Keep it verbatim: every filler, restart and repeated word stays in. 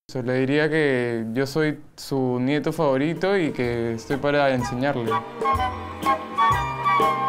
Se le diría que yo soy su nieto favorito y que estoy para enseñarle.